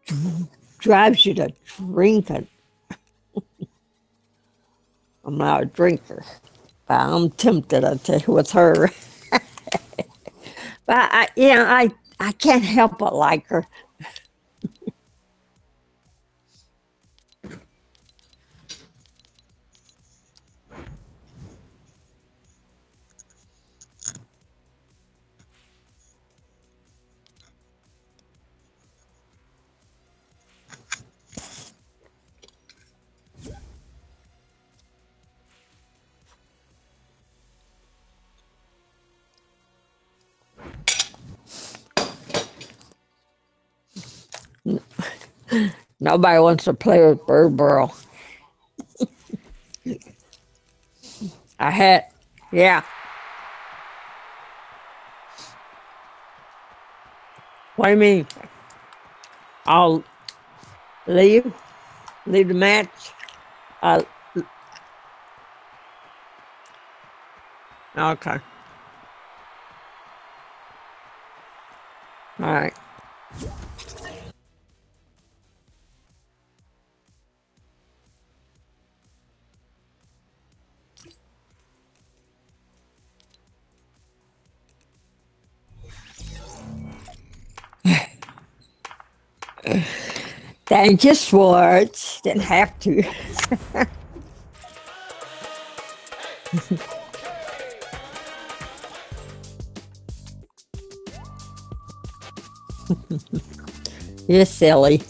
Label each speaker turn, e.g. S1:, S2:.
S1: drives you to drink it. I'm not a drinker, but I'm tempted, I tell you, with her. But I can't help but like her. Nobody wants to play with Bird Burl. I had, yeah. What do you mean? I'll leave the match. Okay. All right. Thank you, Schwartz. Didn't have to. You're silly.